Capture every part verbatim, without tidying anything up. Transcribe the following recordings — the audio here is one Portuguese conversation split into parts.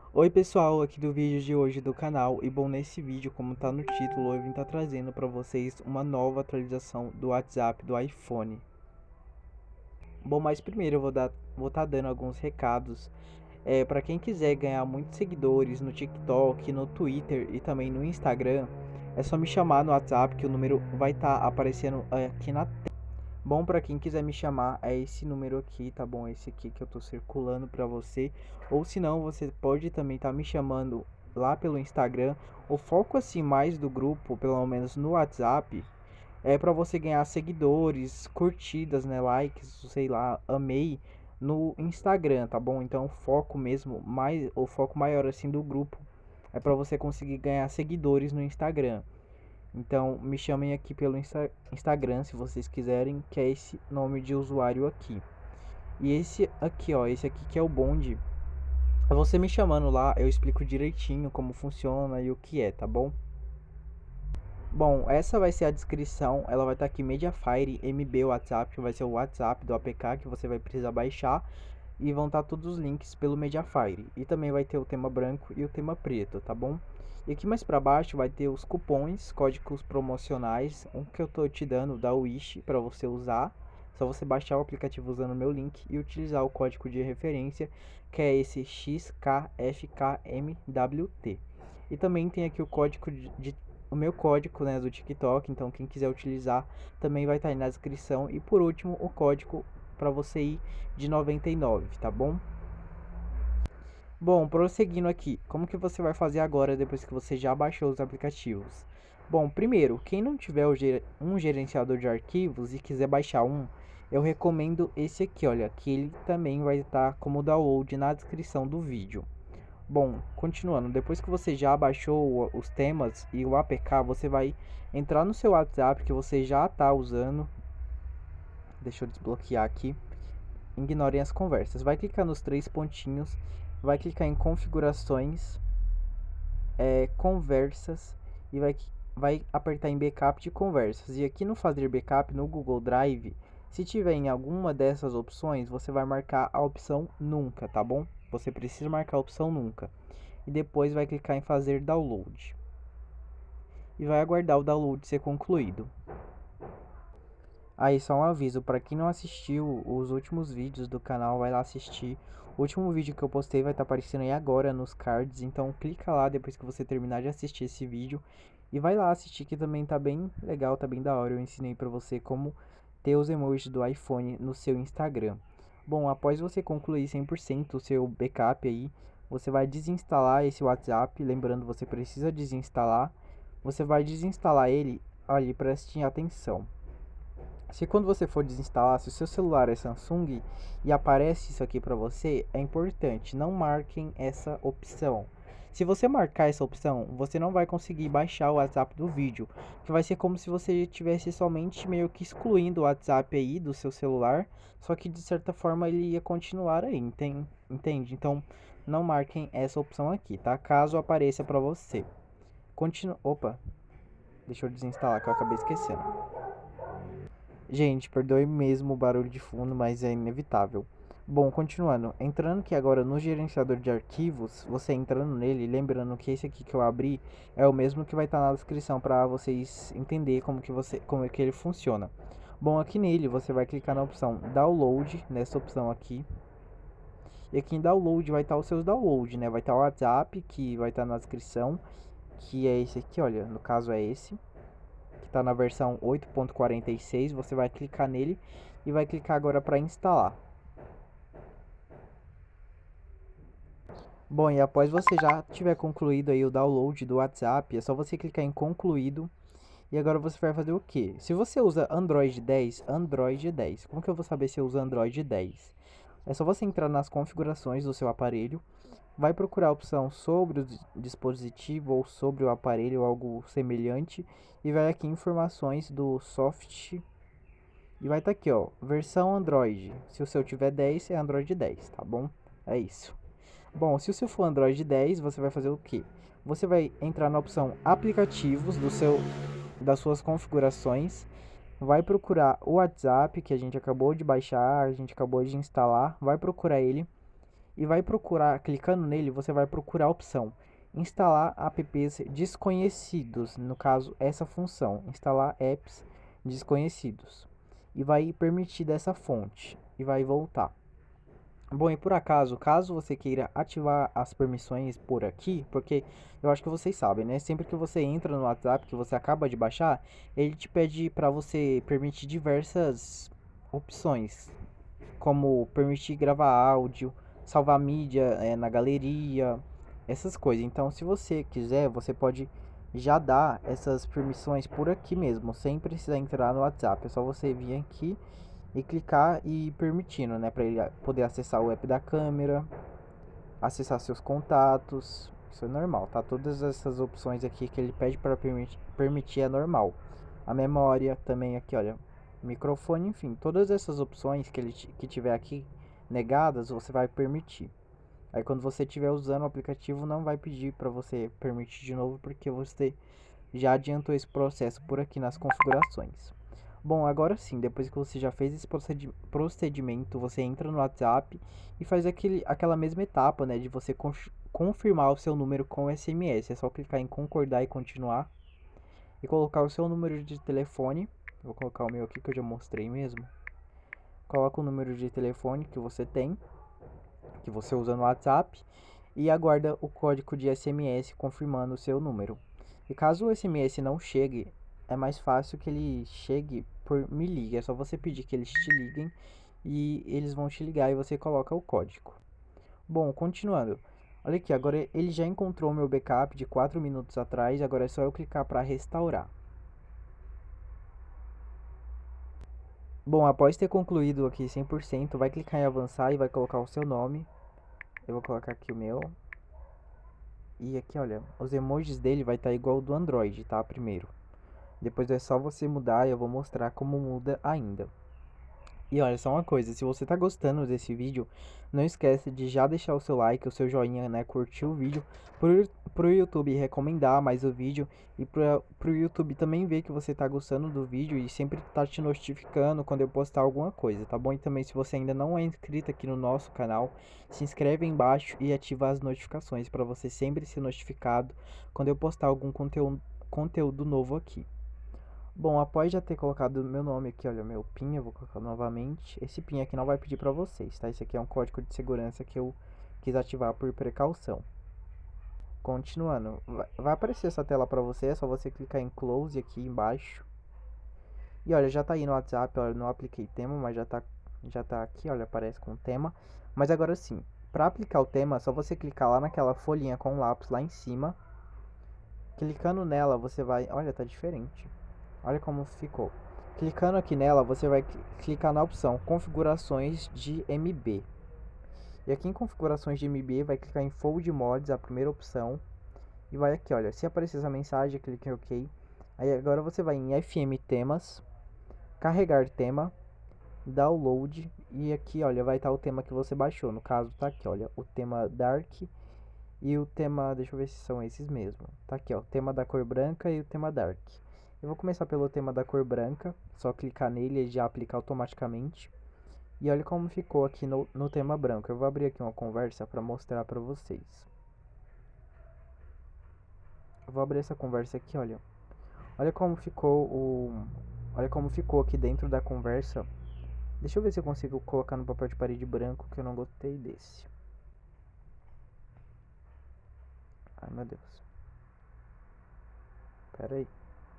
Oi pessoal, aqui do vídeo de hoje do canal. E bom, nesse vídeo, como tá no título, eu vim estar trazendo para vocês uma nova atualização do WhatsApp do iPhone. Bom, mas primeiro eu vou dar, vou estar dando alguns recados. É, para quem quiser ganhar muitos seguidores no TikTok, no Twitter e também no Instagram, é só me chamar no WhatsApp que o número vai estar aparecendo aqui na tela. Bom, para quem quiser me chamar é esse número aqui, tá bom? Esse aqui que eu tô circulando para você. Ou se não, você pode também estar me chamando lá pelo Instagram. O foco assim mais do grupo, pelo menos no WhatsApp, é para você ganhar seguidores, curtidas, né, likes, sei lá, amei no Instagram, tá bom? Então, o foco mesmo, mais o foco maior assim do grupo é para você conseguir ganhar seguidores no Instagram. Então, me chamem aqui pelo Insta Instagram se vocês quiserem, que é esse nome de usuário aqui. E esse aqui, ó, esse aqui que é o bonde. Você me chamando lá, eu explico direitinho como funciona e o que é, tá bom? Bom, essa vai ser a descrição, ela vai estar aqui Mediafire M B WhatsApp, que vai ser o WhatsApp do A P K que você vai precisar baixar. E vão estar todos os links pelo Mediafire. E também vai ter o tema branco e o tema preto, tá bom? E aqui mais para baixo vai ter os cupons, códigos promocionais, um que eu tô te dando da Wish para você usar. Só você baixar o aplicativo usando o meu link e utilizar o código de referência, que é esse X K F K M W T. E também tem aqui o código de, de o meu código, né, do TikTok, então quem quiser utilizar também vai estar aí na descrição. E por último, o código para você ir de noventa e nove, tá bom? Bom, prosseguindo aqui, como que você vai fazer agora depois que você já baixou os aplicativos? Bom, primeiro, quem não tiver um gerenciador de arquivos e quiser baixar um, eu recomendo esse aqui, olha, que ele também vai estar como download na descrição do vídeo. Bom, continuando, depois que você já baixou os temas e o A P K, você vai entrar no seu WhatsApp que você já está usando. Deixa eu desbloquear aqui. Ignorem as conversas. Vai clicar nos três pontinhos, vai clicar em configurações, é, conversas e vai, vai apertar em backup de conversas. E aqui no fazer backup no Google Drive, se tiver em alguma dessas opções, você vai marcar a opção nunca, tá bom? Você precisa marcar a opção nunca. E depois vai clicar em fazer download. E vai aguardar o download ser concluído. Aí, só um aviso, para quem não assistiu os últimos vídeos do canal, vai lá assistir. O último vídeo que eu postei vai estar tá aparecendo aí agora nos cards, então clica lá depois que você terminar de assistir esse vídeo. E vai lá assistir que também tá bem legal, tá bem da hora. Eu ensinei para você como ter os emojis do iPhone no seu Instagram. Bom, após você concluir cem por cento o seu backup aí, você vai desinstalar esse WhatsApp. Lembrando, você precisa desinstalar. Você vai desinstalar ele, olha, prestem atenção. Se quando você for desinstalar, se o seu celular é Samsung e aparece isso aqui para você, é importante, não marquem essa opção. Se você marcar essa opção, você não vai conseguir baixar o WhatsApp do vídeo, que vai ser como se você tivesse somente meio que excluindo o WhatsApp aí do seu celular, só que de certa forma ele ia continuar aí, entende? Então, não marquem essa opção aqui, tá? Caso apareça para você. Continua. Opa, deixa eu desinstalar que eu acabei esquecendo. Gente, perdoe mesmo o barulho de fundo, mas é inevitável. Bom, continuando, entrando aqui agora no gerenciador de arquivos, você entrando nele, lembrando que esse aqui que eu abri é o mesmo que vai estar na descrição para vocês entenderem como que você, como é que ele funciona. Bom, aqui nele você vai clicar na opção download, nessa opção aqui. E aqui em download vai estar os seus downloads, né? Vai estar o WhatsApp, que vai estar na descrição, que é esse aqui, olha, no caso é esse. Está na versão oito ponto quarenta e seis, você vai clicar nele e vai clicar agora para instalar. Bom, e após você já tiver concluído aí o download do WhatsApp, é só você clicar em concluído. E agora você vai fazer o que? Se você usa Android dez, Android dez. Como que eu vou saber se eu uso Android dez? É só você entrar nas configurações do seu aparelho, vai procurar a opção sobre o dispositivo ou sobre o aparelho ou algo semelhante e vai aqui em informações do soft e vai estar tá aqui, ó, versão Android. Se o seu tiver dez, é Android dez, tá bom? É isso. Bom, se o seu for Android dez, você vai fazer o que? Você vai entrar na opção aplicativos do seu das suas configurações, vai procurar o WhatsApp que a gente acabou de baixar, a gente acabou de instalar, vai procurar ele e vai procurar, clicando nele, você vai procurar a opção instalar apps desconhecidos, no caso essa função, instalar apps desconhecidos, e vai permitir dessa fonte e vai voltar. Bom, e por acaso, caso você queira ativar as permissões por aqui, porque eu acho que vocês sabem, né? Sempre que você entra no WhatsApp que você acaba de baixar, ele te pede para você permitir diversas opções, como permitir gravar áudio, salvar mídia é, na galeria, essas coisas. Então, se você quiser, você pode já dar essas permissões por aqui mesmo, sem precisar entrar no WhatsApp. É só você vir aqui e clicar e ir permitindo, né, para ele poder acessar o app da câmera, acessar seus contatos. Isso é normal, tá? Todas essas opções aqui que ele pede para permitir, permitir é normal. A memória também aqui, olha, microfone, enfim, todas essas opções que ele que tiver aqui negadas, você vai permitir. Aí quando você estiver usando o aplicativo, não vai pedir para você permitir de novo, porque você já adiantou esse processo por aqui nas configurações. Bom, agora sim, depois que você já fez esse procedimento, você entra no WhatsApp e faz aquele, aquela mesma etapa, né, de você confirmar o seu número com S M S. É só clicar em concordar e continuar e colocar o seu número de telefone. Vou colocar o meu aqui que eu já mostrei mesmo. Coloca o número de telefone que você tem, que você usa no WhatsApp, e aguarda o código de S M S confirmando o seu número. E caso o S M S não chegue, é mais fácil que ele chegue por me liga. É só você pedir que eles te liguem e eles vão te ligar e você coloca o código. Bom, continuando. Olha aqui, agora ele já encontrou meu backup de quatro minutos atrás, agora é só eu clicar para restaurar. Bom, após ter concluído aqui cem por cento, vai clicar em avançar e vai colocar o seu nome. Eu vou colocar aqui o meu. E aqui, olha, os emojis dele vai estar igual ao do Android, tá? Primeiro. Depois é só você mudar e eu vou mostrar como muda ainda. E olha, só uma coisa, se você tá gostando desse vídeo, não esquece de já deixar o seu like, o seu joinha, né, curtir o vídeo, pro, pro YouTube recomendar mais o vídeo e pro, pro YouTube também ver que você tá gostando do vídeo e sempre tá te notificando quando eu postar alguma coisa, tá bom? E também se você ainda não é inscrito aqui no nosso canal, se inscreve aí embaixo e ativa as notificações para você sempre ser notificado quando eu postar algum conteúdo, conteúdo novo aqui. Bom, após já ter colocado o meu nome aqui, olha, meu PIN, eu vou colocar novamente. Esse PIN aqui não vai pedir pra vocês, tá? Esse aqui é um código de segurança que eu quis ativar por precaução. Continuando, vai aparecer essa tela pra você, é só você clicar em Close aqui embaixo. E olha, já tá aí no WhatsApp, olha, não apliquei tema, mas já tá, já tá aqui, olha, aparece com tema. Mas agora sim, pra aplicar o tema, é só você clicar lá naquela folhinha com lápis lá em cima. Clicando nela, você vai... Olha, tá diferente. Olha como ficou. Clicando aqui nela, você vai clicar na opção configurações de M B. E aqui em configurações de M B, vai clicar em Fold Mods, a primeira opção. E vai aqui, olha, se aparecer essa mensagem, clique em OK. Aí agora você vai em F M temas, carregar tema, download. E aqui, olha, vai estar o tema que você baixou. No caso, tá aqui, olha, o tema Dark e o tema, deixa eu ver se são esses mesmo. Tá aqui, ó, o tema da cor branca e o tema Dark. Eu vou começar pelo tema da cor branca, só clicar nele e já aplicar automaticamente. E olha como ficou aqui no, no tema branco. Eu vou abrir aqui uma conversa para mostrar para vocês. Eu vou abrir essa conversa aqui, olha. Olha como ficou o... Olha como ficou aqui dentro da conversa. Deixa eu ver se eu consigo colocar no papel de parede branco, que eu não gostei desse. Ai, meu Deus. Pera aí.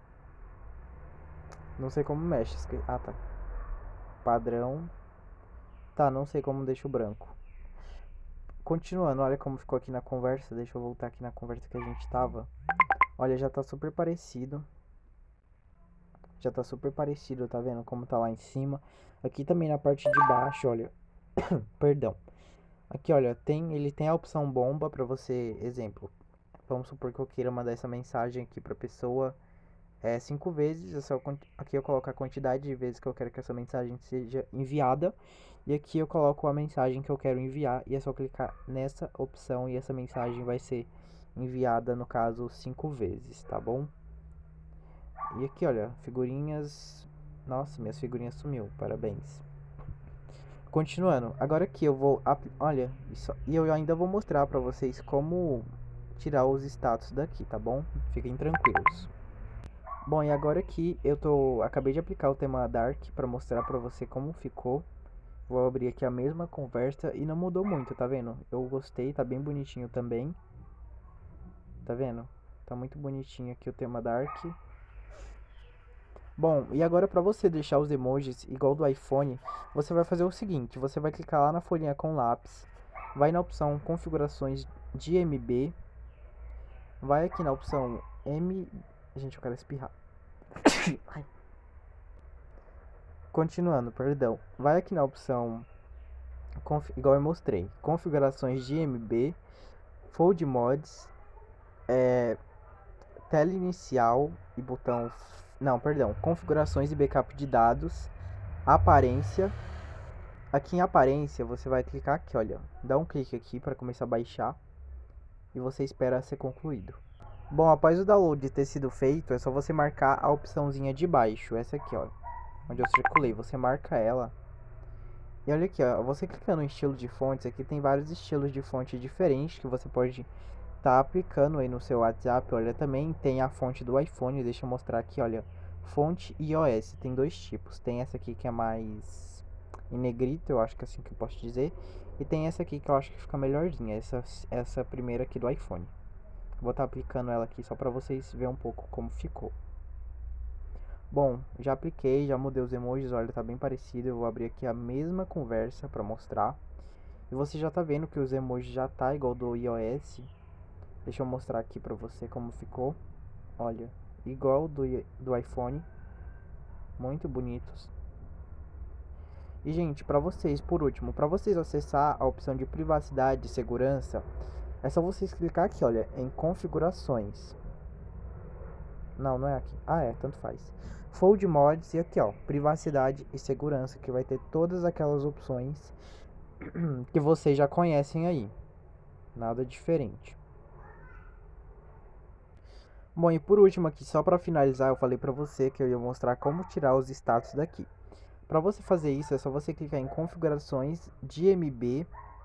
Não sei como mexe. Ah, tá. Padrão. Tá, não sei como deixa o branco. Continuando, olha como ficou aqui na conversa. Deixa eu voltar aqui na conversa que a gente tava. Olha, já tá super parecido. Já tá super parecido, tá vendo como tá lá em cima. Aqui também na parte de baixo, olha. Perdão. Aqui, olha, tem, ele tem a opção bomba pra você, exemplo. Vamos supor que eu queira mandar essa mensagem aqui pra pessoa é, cinco vezes. É só, aqui eu coloco a quantidade de vezes que eu quero que essa mensagem seja enviada. E aqui eu coloco a mensagem que eu quero enviar. E é só clicar nessa opção e essa mensagem vai ser enviada, no caso, cinco vezes, tá bom? E aqui, olha, figurinhas. Nossa, minhas figurinhas sumiu, parabéns. Continuando, agora aqui eu vou, olha, isso, e eu ainda vou mostrar pra vocês como tirar os status daqui, tá bom? Fiquem tranquilos. Bom, e agora aqui eu tô, acabei de aplicar o tema Dark pra mostrar pra você como ficou. Vou abrir aqui a mesma conversa e não mudou muito, tá vendo? Eu gostei, tá bem bonitinho também. Tá vendo? Tá muito bonitinho aqui o tema Dark. Bom, e agora para você deixar os emojis igual do iPhone, você vai fazer o seguinte, você vai clicar lá na folhinha com lápis, vai na opção configurações de M B, vai aqui na opção M... Gente, eu quero espirrar. Continuando, perdão. Vai aqui na opção, conf... igual eu mostrei, configurações de M B, Fold Mods, é... tela inicial e botão... Não, perdão, configurações e backup de dados, aparência. Aqui em aparência você vai clicar aqui, olha, dá um clique aqui para começar a baixar e você espera ser concluído. Bom, após o download ter sido feito, é só você marcar a opçãozinha de baixo, essa aqui, ó, onde eu circulei, você marca ela. E olha aqui, ó, você clicando em estilo de fontes, aqui tem vários estilos de fonte diferentes que você pode tá aplicando aí no seu WhatsApp. Olha, também tem a fonte do iPhone, deixa eu mostrar aqui, olha, fonte iOS, tem dois tipos, tem essa aqui que é mais em negrito, eu acho que é assim que eu posso dizer, e tem essa aqui que eu acho que fica melhorzinha, essa, essa primeira aqui do iPhone. Vou estar tá aplicando ela aqui só para vocês verem um pouco como ficou. Bom, já apliquei, já mudei os emojis, olha, tá bem parecido, eu vou abrir aqui a mesma conversa para mostrar, e você já tá vendo que os emojis já tá igual do iOS. Deixa eu mostrar aqui pra você como ficou. Olha, igual do, do iPhone. Muito bonitos. E, gente, pra vocês, por último, pra vocês acessar a opção de privacidade e segurança, é só vocês clicar aqui, olha, em configurações. Não, não é aqui. Ah, é, tanto faz. Fold Mods e aqui, ó, privacidade e segurança, que vai ter todas aquelas opções que vocês já conhecem aí. Nada diferente. Bom, e por último aqui, só para finalizar, eu falei para você que eu ia mostrar como tirar os status daqui. Para você fazer isso, é só você clicar em configurações de M B,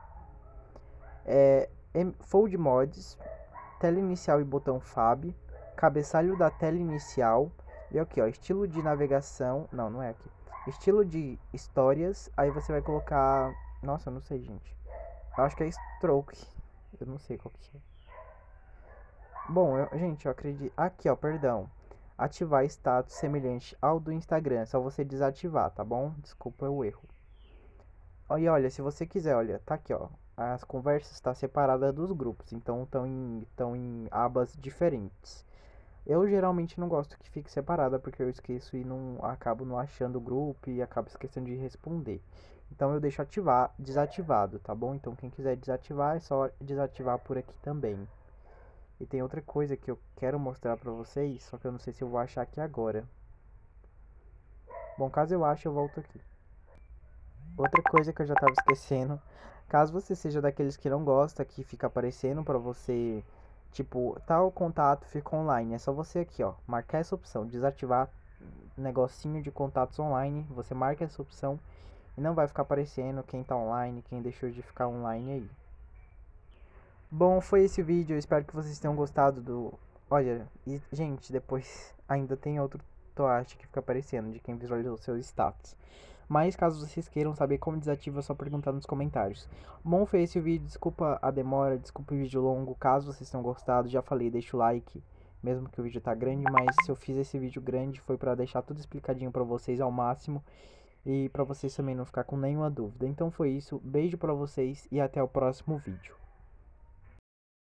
é, Fold Mods, tela inicial e botão Fab, cabeçalho da tela inicial, e aqui, ó, estilo de navegação, não, não é aqui, estilo de histórias, aí você vai colocar, nossa, eu não sei, gente, eu acho que é Stroke, eu não sei qual que é. Bom, eu, gente, eu acredito... Aqui, ó, perdão. Ativar status semelhante ao do Instagram. É só você desativar, tá bom? Desculpa o erro. E olha, se você quiser, olha, tá aqui, ó. As conversas estão separadas dos grupos. Então, estão em, estão em abas diferentes. Eu geralmente não gosto que fique separada, porque eu esqueço e não acabo não achando o grupo e acabo esquecendo de responder. Então, eu deixo ativar, desativado, tá bom? Então, quem quiser desativar, é só desativar por aqui também. E tem outra coisa que eu quero mostrar pra vocês, só que eu não sei se eu vou achar aqui agora. Bom, caso eu ache, eu volto aqui. Outra coisa que eu já tava esquecendo, caso você seja daqueles que não gosta que fica aparecendo pra você, tipo, tal contato fica online, é só você aqui, ó, marcar essa opção, desativar negocinho de contatos online, você marca essa opção e não vai ficar aparecendo quem tá online, quem deixou de ficar online aí. Bom, foi esse vídeo, eu espero que vocês tenham gostado do... Olha, e, gente, depois ainda tem outro toaste que fica aparecendo de quem visualizou seus status. Mas caso vocês queiram saber como desativa, é só perguntar nos comentários. Bom, foi esse o vídeo, desculpa a demora, desculpa o vídeo longo. Caso vocês tenham gostado, já falei, deixa o like, mesmo que o vídeo tá grande, mas se eu fiz esse vídeo grande foi pra deixar tudo explicadinho pra vocês ao máximo. E pra vocês também não ficar com nenhuma dúvida. Então foi isso, beijo pra vocês e até o próximo vídeo.